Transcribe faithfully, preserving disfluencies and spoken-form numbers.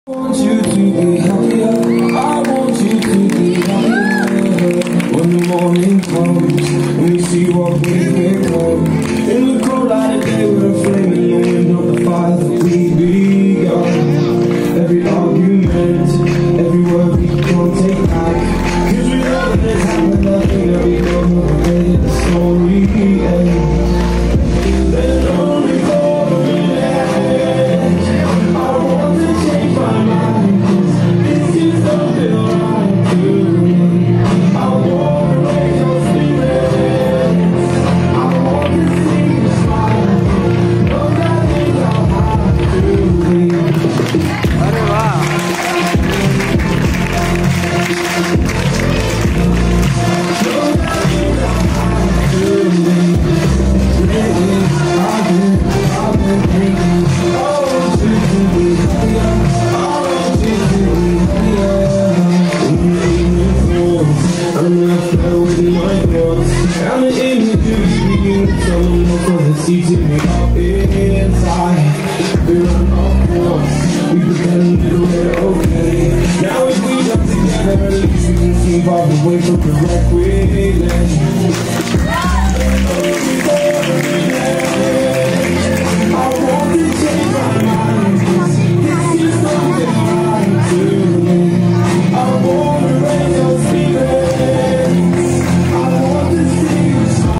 I want you to be happier, I want you to be happier. When the morning comes and we see what we've become, in the cold light of day we're a flame in the wind of the fire that we begun. Every argument, every word we can't take back, cause we know that it's happened, nothing that we don't know the way the story ends. There's only four minutes. I want to change my mind, cause this just don't feel right to me. I want to raise your spirits, I want to see you smile. Those are things I'll have to do. अरे वाह I'm an images for you, some of the season me up inside. We're on our course, we pretended we're okay. Now if we jump together, at least we can keep off the way from the wreck we're in. I want to change my mind.